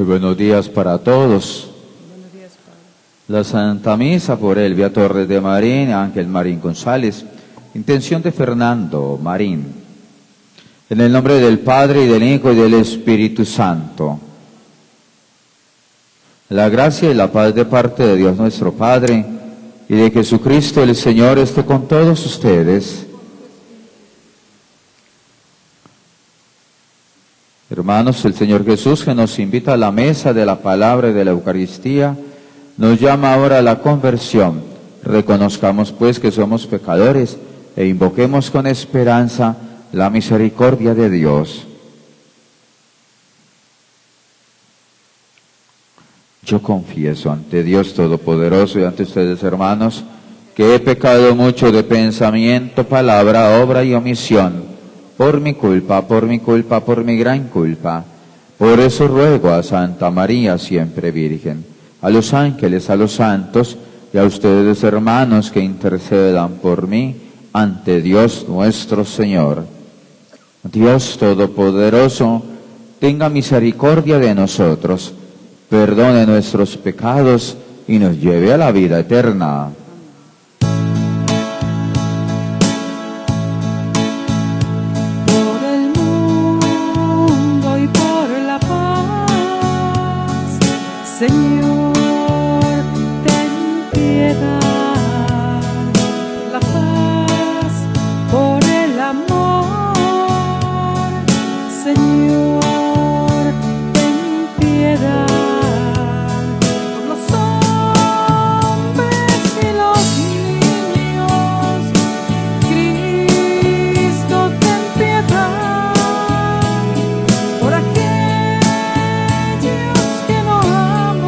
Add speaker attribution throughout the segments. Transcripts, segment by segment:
Speaker 1: buenos días para todos.
Speaker 2: Buenos días, Padre.
Speaker 1: La Santa Misa por Elvia Torres de Marín, Ángel Marín González. Intención de Fernando Marín. En el nombre del Padre, y del Hijo, y del Espíritu Santo. La gracia y la paz de parte de Dios nuestro Padre, y de Jesucristo el Señor esté con todos ustedes. Hermanos, el Señor Jesús, que nos invita a la mesa de la palabra y de la Eucaristía, nos llama ahora a la conversión. Reconozcamos pues que somos pecadores e invoquemos con esperanza la misericordia de Dios. Yo confieso ante Dios Todopoderoso y ante ustedes, hermanos, que he pecado mucho de pensamiento, palabra, obra y omisión, por mi culpa, por mi gran culpa. Por eso ruego a Santa María, siempre Virgen, a los ángeles, a los santos, y a ustedes, hermanos, que intercedan por mí ante Dios nuestro Señor. Dios Todopoderoso, tenga misericordia de nosotros, perdone nuestros pecados y nos lleve a la vida eterna.
Speaker 2: Señor, ten piedad, la paz por el amor. Señor, ten piedad por los hombres y los niños. Cristo, ten piedad por aquellos que no aman.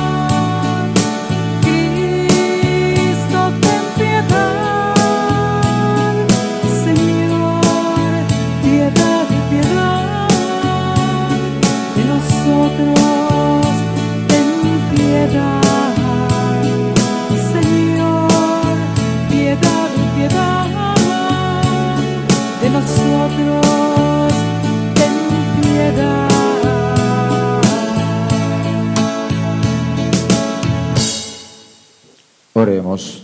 Speaker 1: Oremos.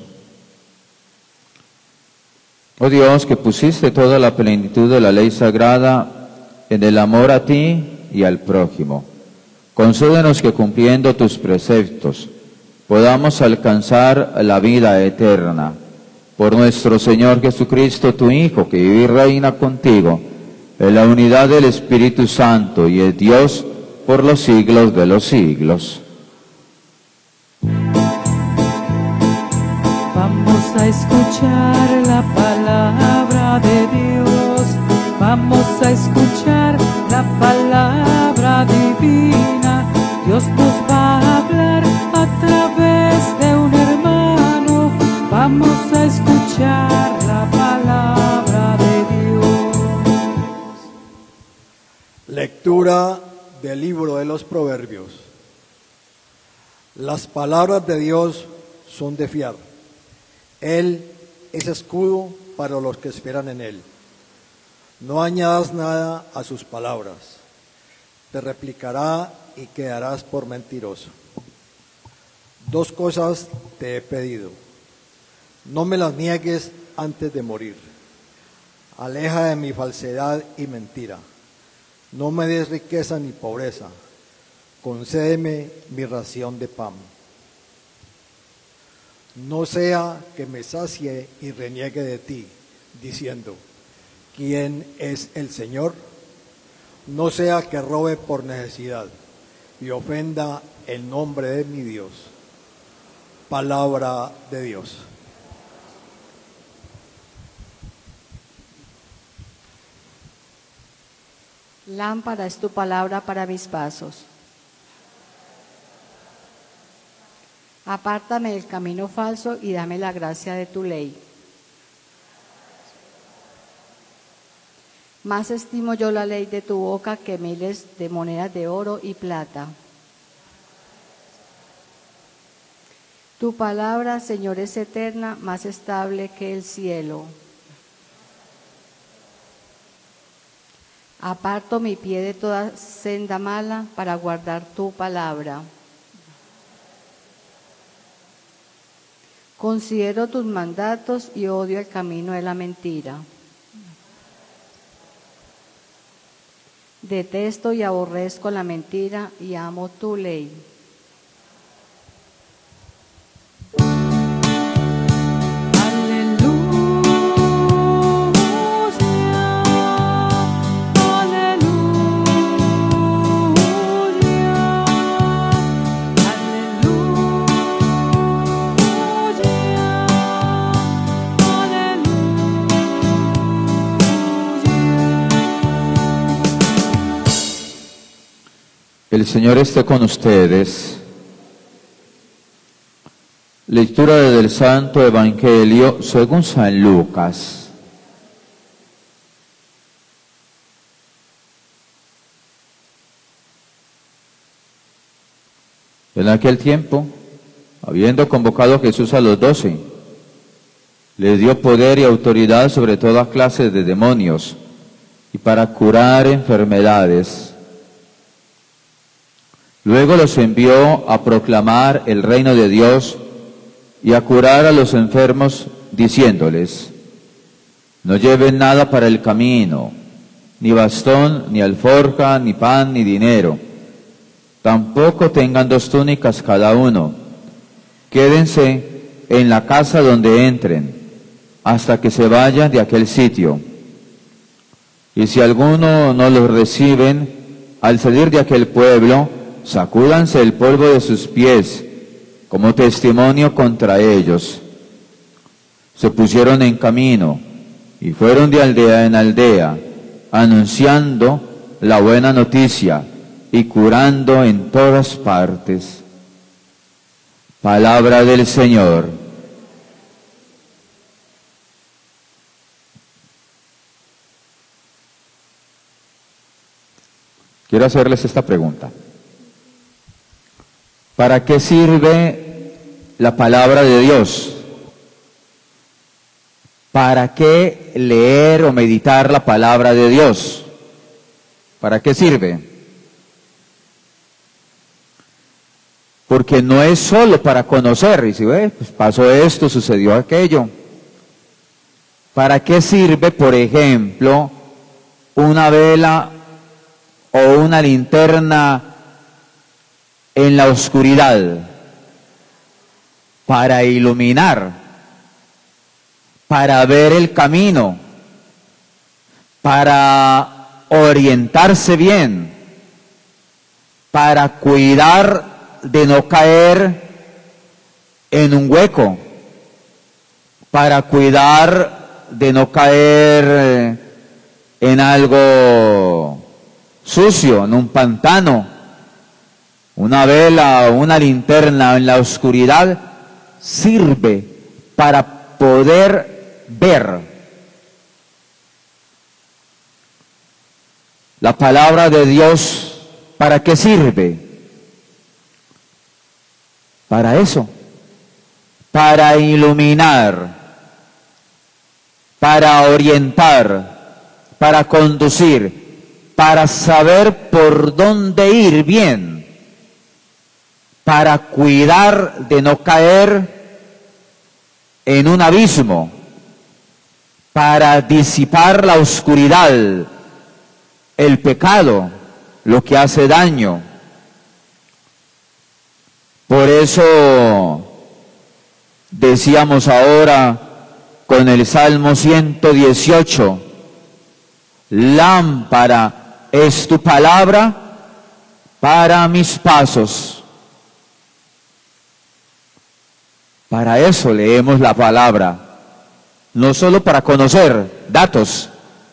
Speaker 1: Oh Dios, que pusiste toda la plenitud de la ley sagrada en el amor a ti y al prójimo, concédenos que cumpliendo tus preceptos podamos alcanzar la vida eterna. Por nuestro Señor Jesucristo, tu Hijo, que vive y reina contigo en la unidad del Espíritu Santo y es Dios por los siglos de los siglos.
Speaker 2: Vamos a escuchar la palabra de Dios, vamos a escuchar la palabra divina. Dios nos va a hablar a través de un hermano, vamos a escuchar la palabra de Dios.
Speaker 3: Lectura del libro de los Proverbios. Las palabras de Dios son de fiar. Él es escudo para los que esperan en Él. No añadas nada a sus palabras. Te replicará y quedarás por mentiroso. 2 cosas te he pedido. No me las niegues antes de morir. Aleja de mi falsedad y mentira. No me des riqueza ni pobreza. Concédeme mi ración de pan. No sea que me sacie y reniegue de ti, diciendo, ¿quién es el Señor? No sea que robe por necesidad y ofenda el nombre de mi Dios. Palabra de Dios.
Speaker 4: Lámpara es tu palabra para mis pasos. Apártame del camino falso y dame la gracia de tu ley. Más estimo yo la ley de tu boca que miles de monedas de oro y plata. Tu palabra, Señor, es eterna, más estable que el cielo. Aparto mi pie de toda senda mala para guardar tu palabra. Considero tus mandatos y odio el camino de la mentira. Detesto y aborrezco la mentira y amo tu ley.
Speaker 1: El Señor esté con ustedes. Lectura del Santo Evangelio según San Lucas. En aquel tiempo, habiendo convocado Jesús a los 12, les dio poder y autoridad sobre toda clase de demonios y para curar enfermedades. Luego los envió a proclamar el reino de Dios y a curar a los enfermos, diciéndoles: no lleven nada para el camino, ni bastón, ni alforja, ni pan, ni dinero. Tampoco tengan 2 túnicas cada uno. Quédense en la casa donde entren, hasta que se vayan de aquel sitio. Y si alguno no los reciben, al salir de aquel pueblo, sacúdanse el polvo de sus pies como testimonio contra ellos. Se pusieron en camino y fueron de aldea en aldea, anunciando la buena noticia y curando en todas partes. Palabra del Señor. Quiero hacerles esta pregunta. ¿Para qué sirve la palabra de Dios? ¿Para qué leer o meditar la palabra de Dios? ¿Para qué sirve? Porque no es solo para conocer, y si ve, pues pasó esto, sucedió aquello. ¿Para qué sirve, por ejemplo, una vela o una linterna en la oscuridad? Para iluminar, para ver el camino, para orientarse bien, para cuidar de no caer en un hueco, para cuidar de no caer en algo sucio, en un pantano. Una vela o una linterna en la oscuridad sirve para poder ver. La palabra de Dios, ¿para qué sirve? Para eso, para iluminar, para orientar, para conducir, para saber por dónde ir bien, para cuidar de no caer en un abismo, para disipar la oscuridad, el pecado, lo que hace daño. Por eso decíamos ahora con el Salmo 118, lámpara es tu palabra para mis pasos. Para eso leemos la palabra, no solo para conocer datos,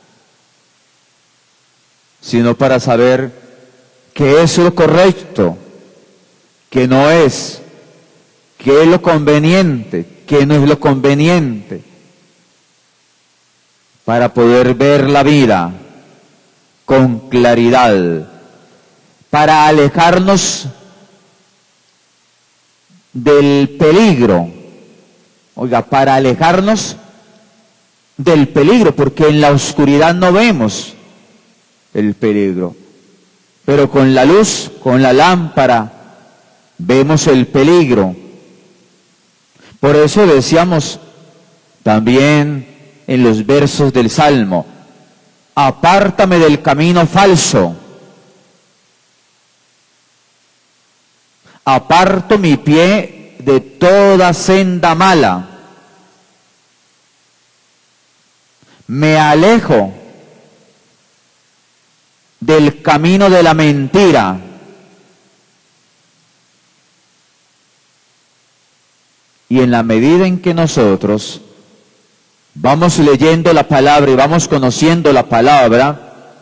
Speaker 1: sino para saber qué es lo correcto, qué no es, qué es lo conveniente, qué no es lo conveniente, para poder ver la vida con claridad, para alejarnos del peligro. Oiga, para alejarnos del peligro, porque en la oscuridad no vemos. el peligro. Pero con la luz, con la lámpara, vemos el peligro. Por eso decíamos también en los versos del Salmo, apártame del camino falso, aparto mi pie de toda senda mala, me alejo del camino de la mentira. Y en la medida en que nosotros vamos leyendo la palabra y vamos conociendo la palabra,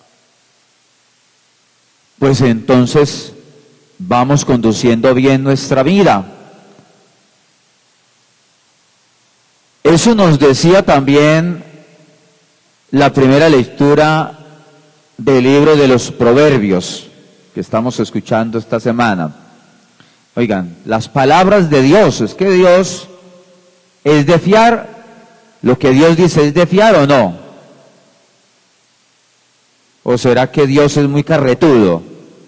Speaker 1: pues entonces vamos conduciendo bien nuestra vida. Eso nos decía también la primera lectura del libro de los Proverbios que estamos escuchando esta semana. Oigan, las palabras de Dios, es que Dios es de fiar, lo que Dios dice es de fiar o no. ¿O será que Dios es muy carretudo?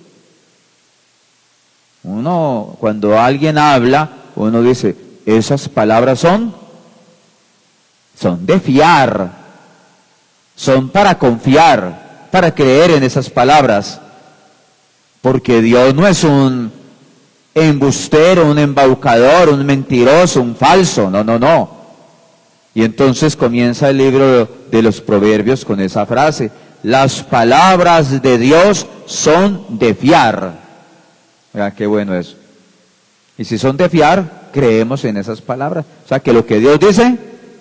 Speaker 1: Uno, cuando alguien habla, uno dice, esas palabras son de fiar, son para confiar, para creer en esas palabras, porque Dios no es un embustero, un embaucador, un mentiroso, un falso, no. Y entonces comienza el libro de los Proverbios con esa frase, las palabras de Dios son de fiar. Vean qué bueno eso. Y si son de fiar, creemos en esas palabras. O sea que lo que Dios dice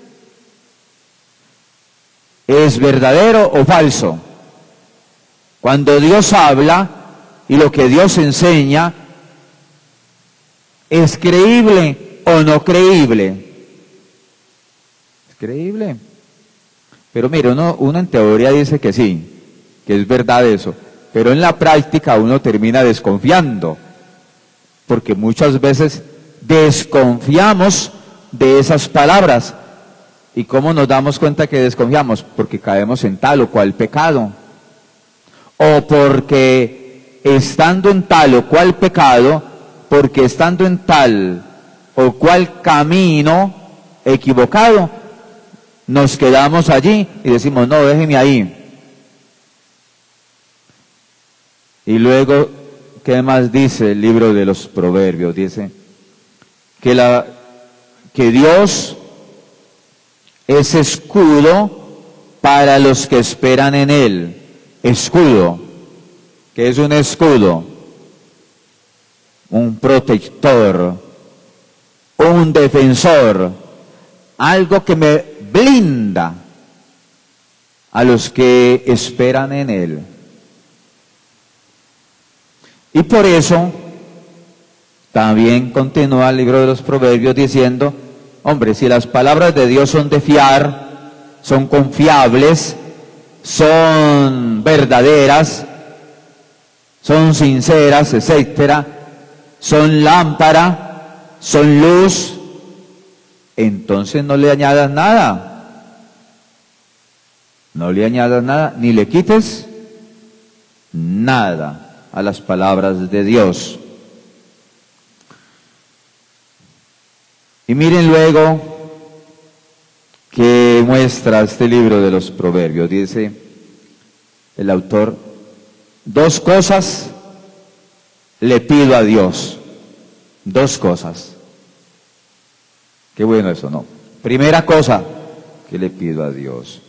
Speaker 1: es verdadero o falso. Cuando Dios habla y lo que Dios enseña, ¿es creíble o no creíble? Es creíble. Pero mire, uno en teoría dice que sí, que es verdad eso, pero en la práctica uno termina desconfiando, porque muchas veces desconfiamos de esas palabras. ¿Y cómo nos damos cuenta que desconfiamos? Porque caemos en tal o cual pecado, o porque estando en tal o cual pecado, porque estando en tal o cual camino equivocado, nos quedamos allí y decimos, no, déjeme ahí. Y luego, ¿qué más dice el libro de los Proverbios? Dice que Dios es escudo para los que esperan en Él. Escudo. ¿Qué es un escudo? Un protector, un defensor, algo que me blinda a los que esperan en Él. Y por eso también continúa el libro de los Proverbios diciendo, hombre, si las palabras de Dios son de fiar, son confiables, son verdaderas, son sinceras, etcétera, son lámpara, son luz, entonces no le añadas nada. No le añadas nada, ni le quites nada a las palabras de Dios. Y miren luego que muestra este libro de los Proverbios. Dice el autor, dos cosas le pido a Dios. Dos cosas. Qué bueno eso, ¿no? Primera cosa que le pido a Dios.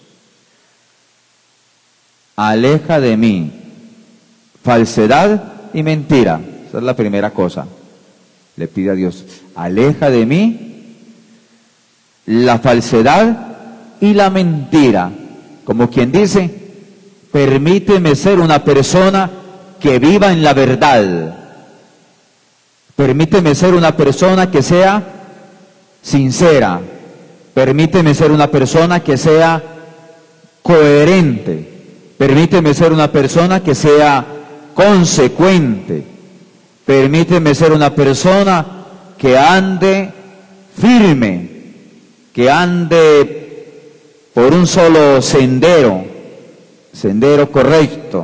Speaker 1: Aleja de mí falsedad y mentira. Esa es la primera cosa. Le pide a Dios, aleja de mí la falsedad y la mentira. Como quien dice, permíteme ser una persona que viva en la verdad. Permíteme ser una persona que sea sincera. Permíteme ser una persona que sea coherente. Permíteme ser una persona que sea consecuente. Permíteme ser una persona que ande firme, que ande por un solo sendero, sendero correcto.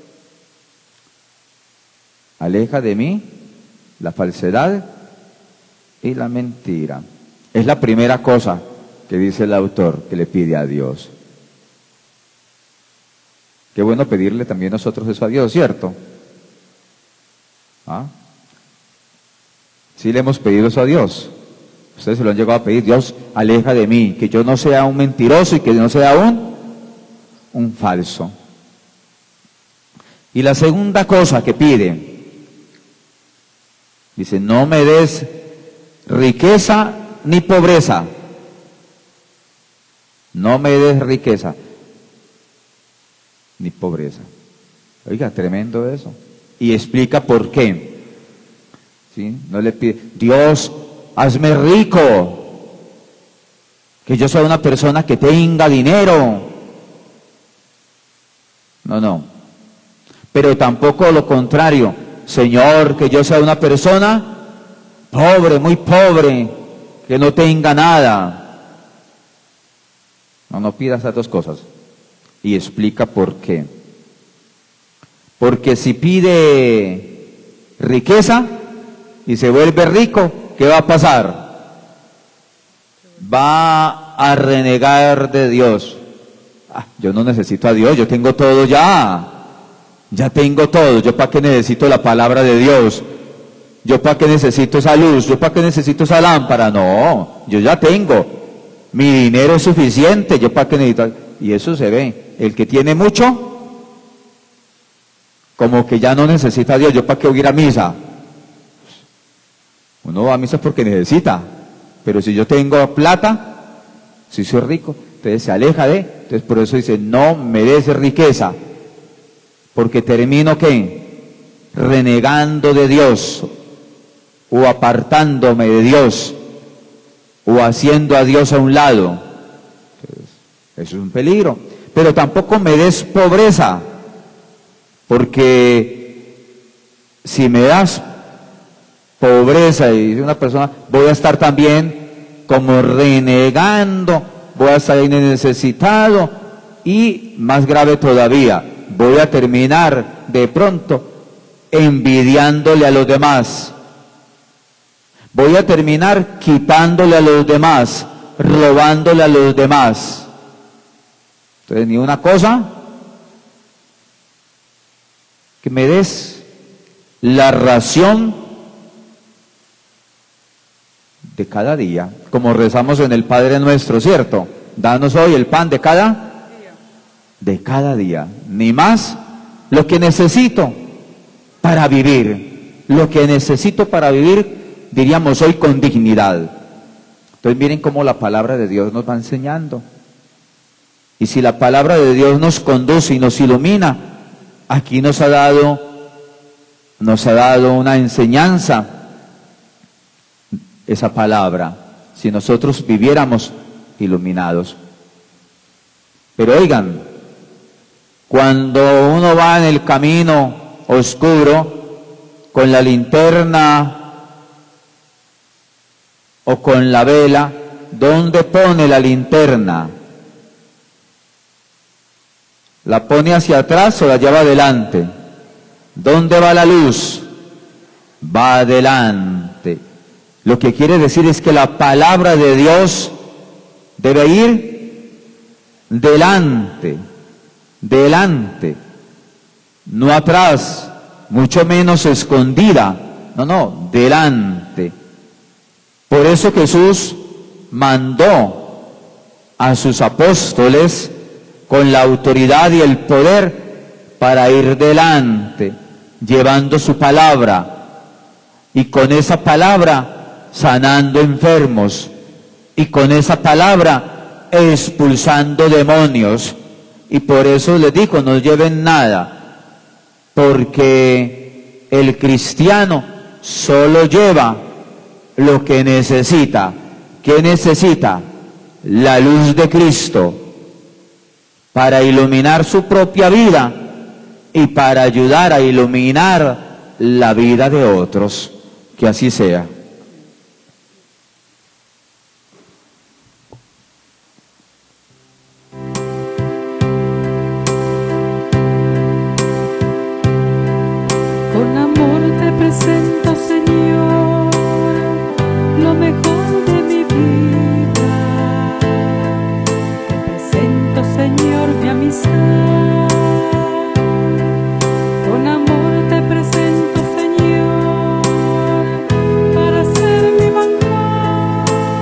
Speaker 1: Aleja de mí la falsedad y la mentira. Es la primera cosa que dice el autor que le pide a Dios. Qué bueno pedirle también nosotros eso a Dios, ¿cierto? ¿Ah? Sí le hemos pedido eso a Dios. Ustedes se lo han llegado a pedir. Dios, aleja de mí, que yo no sea un mentiroso y que no sea un falso. Y la segunda cosa que pide, dice, no me des riqueza ni pobreza. No me des riqueza ni pobreza. Oiga, tremendo eso. Y explica por qué. ¿Sí? No le pide, Dios, hazme rico, que yo sea una persona que tenga dinero. No. Pero tampoco lo contrario, Señor, que yo sea una persona pobre, muy pobre, que no tenga nada. No pida esas dos cosas. Y explica por qué. Porque si pide riqueza y se vuelve rico, ¿qué va a pasar? Va a renegar de Dios. Yo no necesito a Dios, yo tengo todo ya. Ya tengo todo. ¿Yo para qué necesito la palabra de Dios? ¿Yo para qué necesito esa luz? ¿Yo para qué necesito esa lámpara? No, yo ya tengo. Mi dinero es suficiente. ¿Yo para qué necesito? Y eso se ve. El que tiene mucho, como que ya no necesita a Dios. ¿Yo para qué voy a ir a misa? Uno va a misa porque necesita. Pero si yo tengo plata, si soy rico, entonces se aleja de. Entonces por eso dice, no merece riqueza. Porque termino, ¿qué? Renegando de Dios, o apartándome de Dios, o haciendo a Dios a un lado. Entonces, eso es un peligro. Pero tampoco me des pobreza, porque si me das pobreza y una persona, voy a estar también como renegando, voy a estar necesitado y más grave todavía, voy a terminar de pronto envidiándole a los demás. Voy a terminar quitándole a los demás, robándole a los demás. Entonces, ni una cosa, que me des la ración de cada día, como rezamos en el Padre Nuestro, ¿cierto? Danos hoy el pan de cada día, ni más, lo que necesito para vivir, lo que necesito para vivir, diríamos hoy con dignidad. Entonces miren cómo la palabra de Dios nos va enseñando. Y si la palabra de Dios nos conduce y nos ilumina, aquí nos ha dado una enseñanza, esa palabra, si nosotros viviéramos iluminados. Pero oigan, cuando uno va en el camino oscuro, con la linterna o con la vela, ¿dónde pone la linterna? ¿La pone hacia atrás o la lleva adelante? ¿Dónde va la luz? Va adelante. Lo que quiere decir es que la palabra de Dios debe ir delante, no atrás, mucho menos escondida, no, delante. Por eso Jesús mandó a sus apóstoles con la autoridad y el poder para ir delante, llevando su palabra, y con esa palabra sanando enfermos, y con esa palabra expulsando demonios. Y por eso les digo, no lleven nada, porque el cristiano solo lleva lo que necesita. ¿Qué necesita? La luz de Cristo, para iluminar su propia vida y para ayudar a iluminar la vida de otros. Que así sea.
Speaker 2: presento, Señor, lo mejor de mi vida. Te presento, Señor, mi amistad. Con amor te presento, Señor, para ser mi manjar.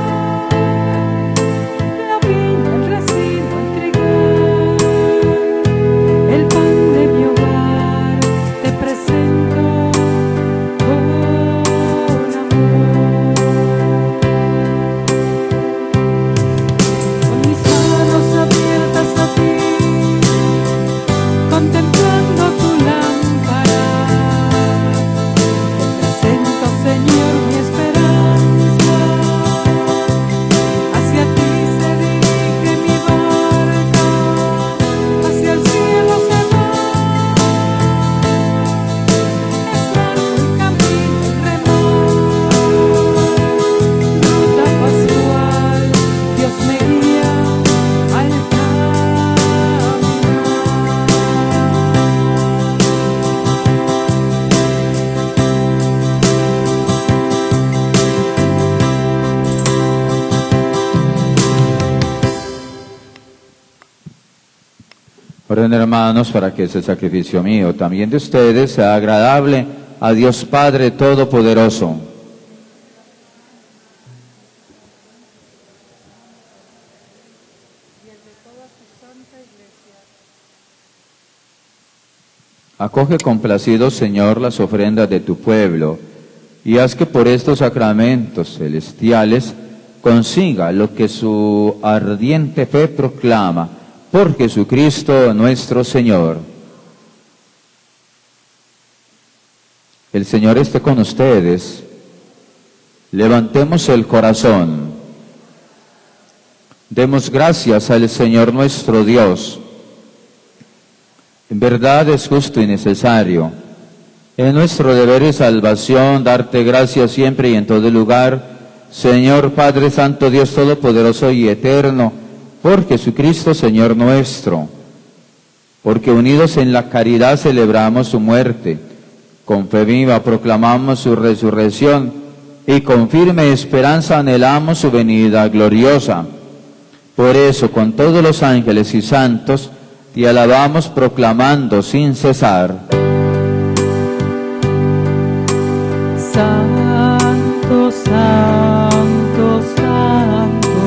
Speaker 2: La viña, el racimo, entregar, el pan de mi hogar, te presento con amor. Con mis manos abiertas a ti, contemplando tu lámpara, te presento, Señor, mi esperanza. Hacia ti se dirige mi barca, hacia el cielo se va. Es largo el camino, el remar, ruta pascual, Dios me guía al caminar.
Speaker 1: Oren, hermanos, para que ese sacrificio mío, también de ustedes, sea agradable a Dios Padre Todopoderoso. Acoge complacido, Señor, las ofrendas de tu pueblo, y haz que por estos sacramentos celestiales consiga lo que su ardiente fe proclama, por Jesucristo nuestro Señor. El Señor esté con ustedes. Levantemos el corazón. Demos gracias al Señor nuestro Dios. En verdad es justo y necesario, en nuestro deber y salvación, darte gracias siempre y en todo lugar, Señor Padre Santo, Dios Todopoderoso y Eterno, por Jesucristo Señor nuestro, porque unidos en la caridad celebramos su muerte, con fe viva proclamamos su resurrección y con firme esperanza anhelamos su venida gloriosa. Por eso, con todos los ángeles y santos, te alabamos proclamando sin cesar.
Speaker 2: Santo, santo, santo,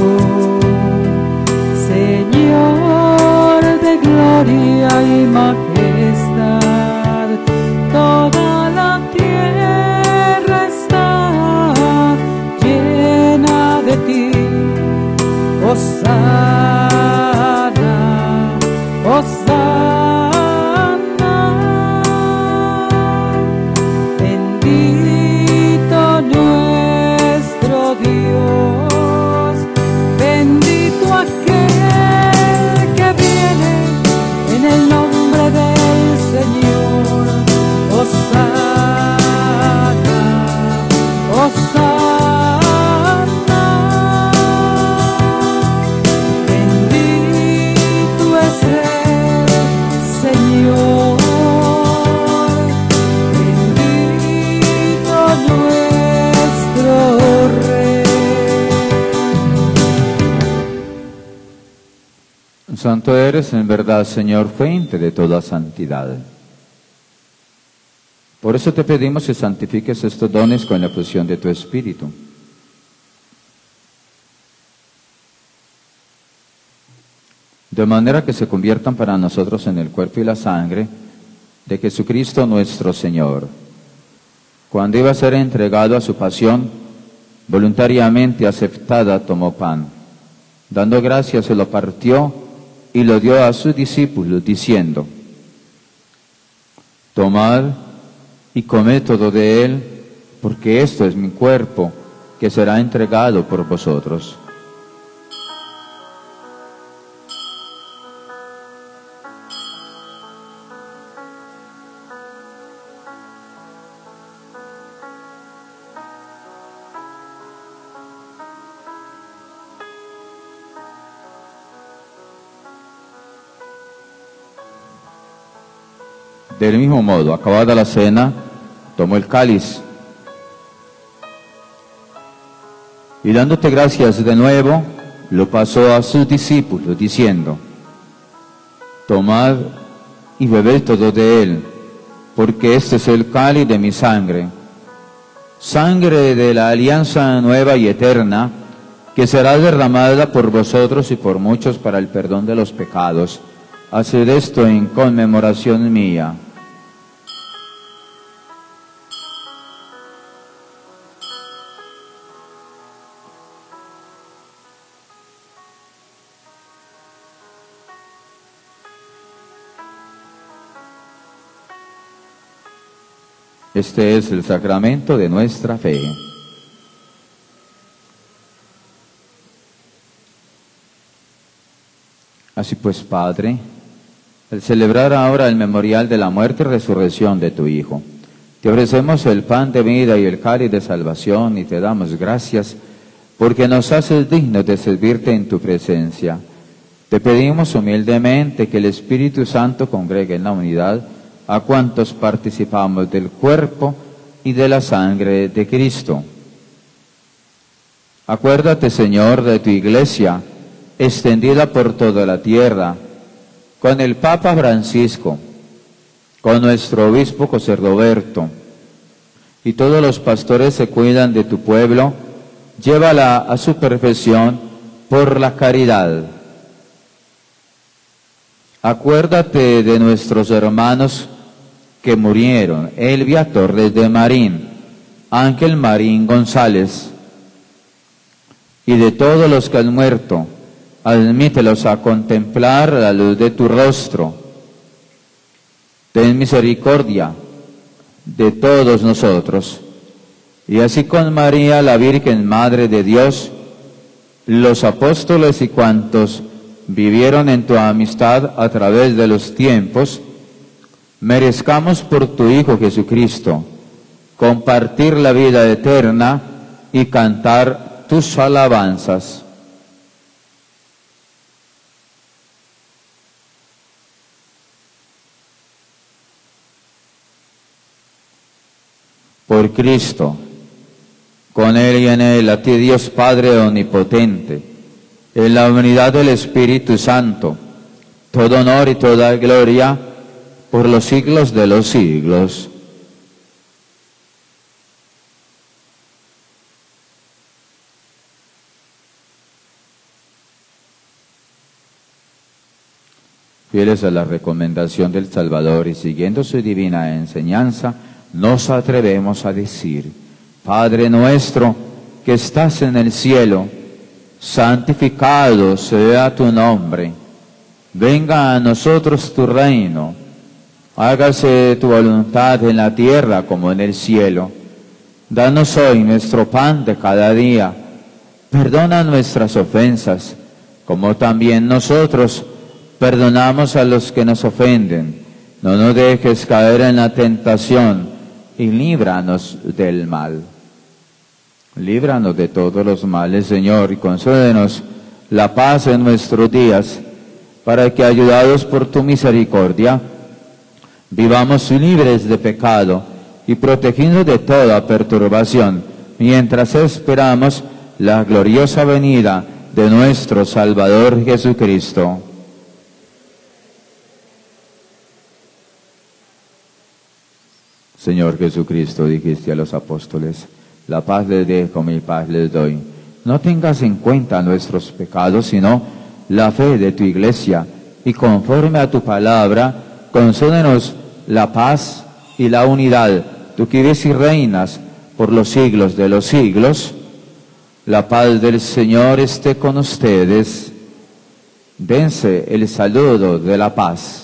Speaker 2: Señor de gloria y majestad, toda la tierra está llena de ti. Hosana, Hosana, bendito nuestro Dios, bendito aquel que viene en el nombre del Señor. Hosana, Hosana, bendito es el Señor, bendito nuestro Rey.
Speaker 1: Santo eres en verdad, Señor, fuente de toda santidad. Por eso te pedimos que santifiques estos dones con la efusión de tu Espíritu. De manera que se conviertan para nosotros en el cuerpo y la sangre de Jesucristo nuestro Señor. Cuando iba a ser entregado a su pasión, voluntariamente aceptada tomó pan. Dando gracias se lo partió y lo dio a sus discípulos, diciendo: Tomad y comed todo de él, porque esto es mi cuerpo, que será entregado por vosotros. Del mismo modo, acabada la cena, tomó el cáliz y dándote gracias de nuevo, lo pasó a sus discípulos, diciendo: tomad y bebed todo de él, porque este es el cáliz de mi sangre, sangre de la alianza nueva y eterna, que será derramada por vosotros y por muchos para el perdón de los pecados. Haced esto en conmemoración mía. Este es el sacramento de nuestra fe. Así pues, Padre, al celebrar ahora el memorial de la muerte y resurrección de tu Hijo, te ofrecemos el pan de vida y el cáliz de salvación y te damos gracias porque nos haces dignos de servirte en tu presencia. Te pedimos humildemente que el Espíritu Santo congregue en la unidad a cuantos participamos del cuerpo y de la sangre de Cristo. Acuérdate, Señor, de tu Iglesia, extendida por toda la tierra, con el Papa Francisco, con nuestro obispo José Roberto, y todos los pastores que cuidan de tu pueblo, llévala a su perfección por la caridad. Acuérdate de nuestros hermanos que murieron: Elvia Torres de Marín, Ángel Marín González, y de todos los que han muerto. Admítelos a contemplar la luz de tu rostro. Ten misericordia de todos nosotros. Y así con María, la Virgen Madre de Dios, los apóstoles y cuantos vivieron en tu amistad a través de los tiempos, merezcamos por tu Hijo Jesucristo compartir la vida eterna y cantar tus alabanzas. Por Cristo, con Él y en Él, a ti Dios Padre omnipotente, en la unidad del Espíritu Santo, todo honor y toda gloria por los siglos de los siglos. Fieles a la recomendación del Salvador y siguiendo su divina enseñanza, nos atrevemos a decir: Padre nuestro que estás en el cielo, santificado sea tu nombre. Venga a nosotros tu reino. Hágase tu voluntad en la tierra como en el cielo. Danos hoy nuestro pan de cada día. Perdona nuestras ofensas, como también nosotros perdonamos a los que nos ofenden. No nos dejes caer en la tentación y líbranos del mal. Líbranos de todos los males, Señor, y concédenos la paz en nuestros días, para que, ayudados por tu misericordia, vivamos libres de pecado y protegidos de toda perturbación, mientras esperamos la gloriosa venida de nuestro Salvador Jesucristo. Señor Jesucristo, dijiste a los apóstoles: la paz les dejo, mi paz les doy. No tengas en cuenta nuestros pecados, sino la fe de tu Iglesia, y conforme a tu palabra, concédenos la paz y la unidad. Tú que vives y reinas por los siglos de los siglos, la paz del Señor esté con ustedes. Dense el saludo de la paz.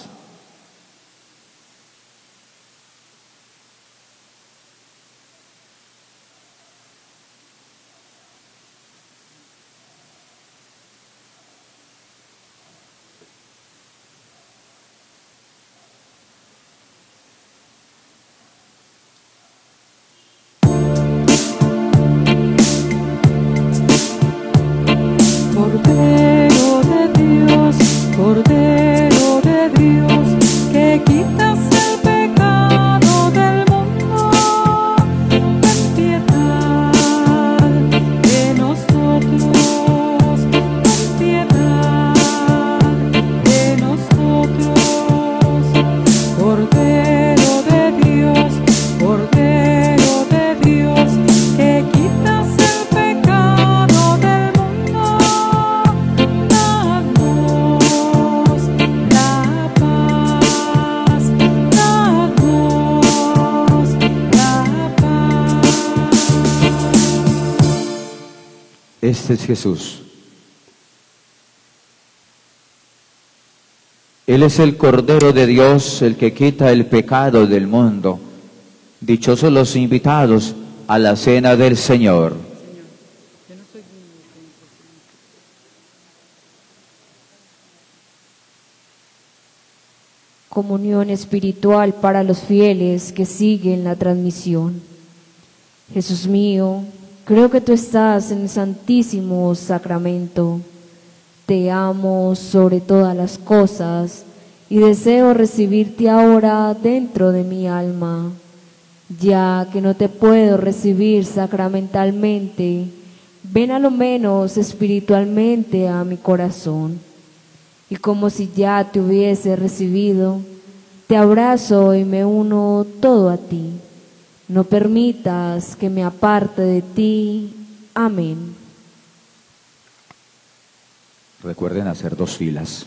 Speaker 2: Cordero de Dios,
Speaker 1: Este es Jesús. Él es el Cordero de Dios, el que quita el pecado del mundo. Dichosos los invitados a la cena del Señor.
Speaker 5: Comunión espiritual para los fieles que siguen la transmisión. Jesús mío, creo que tú estás en el Santísimo Sacramento. Te amo sobre todas las cosas y deseo recibirte ahora dentro de mi alma. Ya que no te puedo recibir sacramentalmente, ven a lo menos espiritualmente a mi corazón. Y como si ya te hubiese recibido, te abrazo y me uno todo a ti. No permitas que me aparte de ti. Amén.
Speaker 1: Recuerden hacer 2 filas.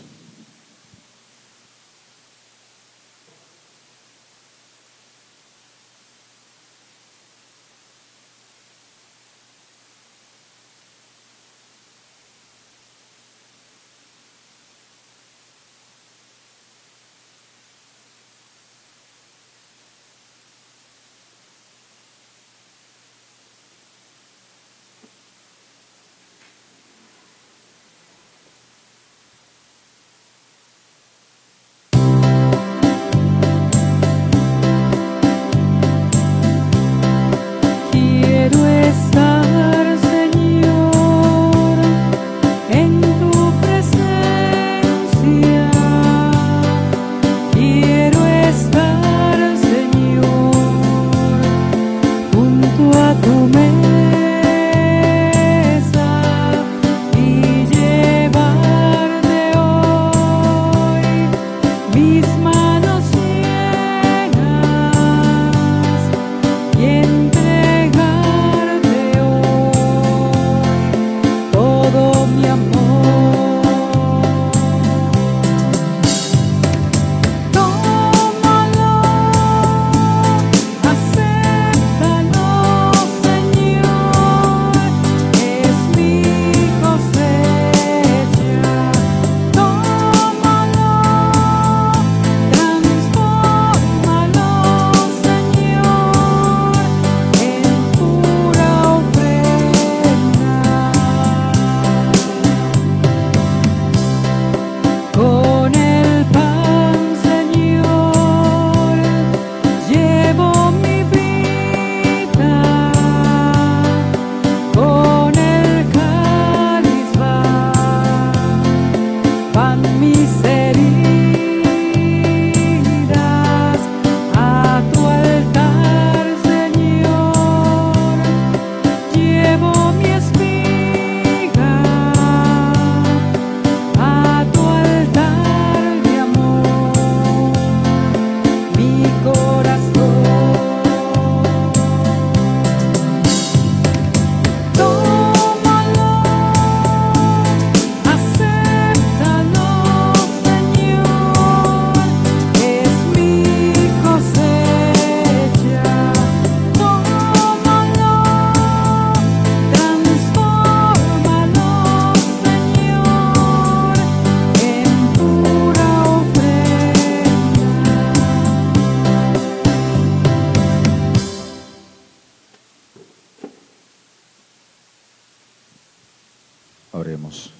Speaker 1: Oremos.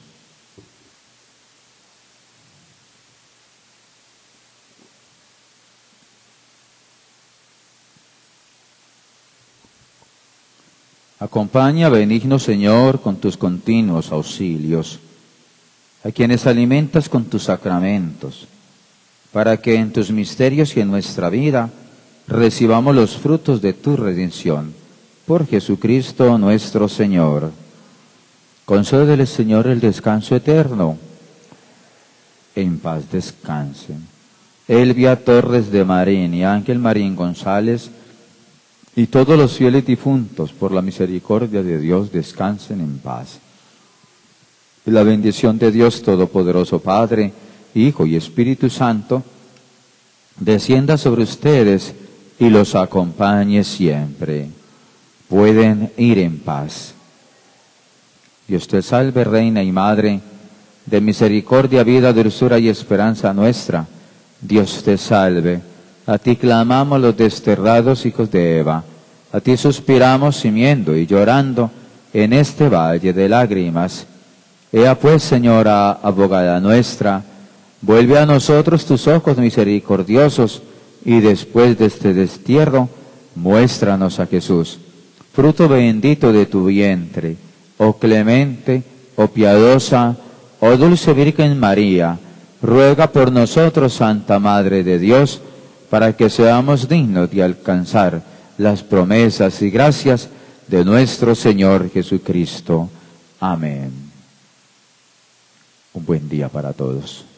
Speaker 1: Acompaña, benigno Señor, con tus continuos auxilios, a quienes alimentas con tus sacramentos, para que en tus misterios y en nuestra vida recibamos los frutos de tu redención. Por Jesucristo nuestro Señor. Concédele, Señor, el descanso eterno. En paz descansen Elvia Torres de Marín y Ángel Marín González y todos los fieles difuntos, por la misericordia de Dios, descansen en paz. Y la bendición de Dios Todopoderoso, Padre, Hijo y Espíritu Santo, descienda sobre ustedes y los acompañe siempre. Pueden ir en paz. Dios te salve, Reina y Madre, de misericordia, vida, dulzura y esperanza nuestra. Dios te salve. A ti clamamos los desterrados hijos de Eva. A ti suspiramos gimiendo y llorando en este valle de lágrimas. Ea pues, Señora, abogada nuestra, vuelve a nosotros tus ojos misericordiosos, y después de este destierro, muéstranos a Jesús, fruto bendito de tu vientre. Oh clemente, oh piadosa, oh dulce Virgen María, ruega por nosotros, Santa Madre de Dios, para que seamos dignos de alcanzar las promesas y gracias de nuestro Señor Jesucristo. Amén. Un buen día para todos.